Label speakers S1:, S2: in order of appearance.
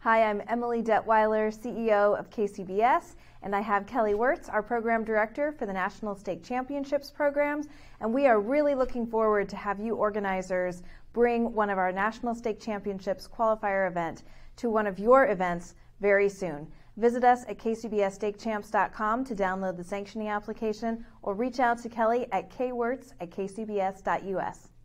S1: Hi, I'm Emily Detweiler, CEO of KCBS, and I have Kelly Wirtz, our Program Director for the National Stake Championships programs, and we are really looking forward to have you organizers bring one of our National Stake Championships qualifier event to one of your events very soon. Visit us at kcbsstakechamps.com to download the sanctioning application or reach out to Kelly at kwirtz@kcbs.us.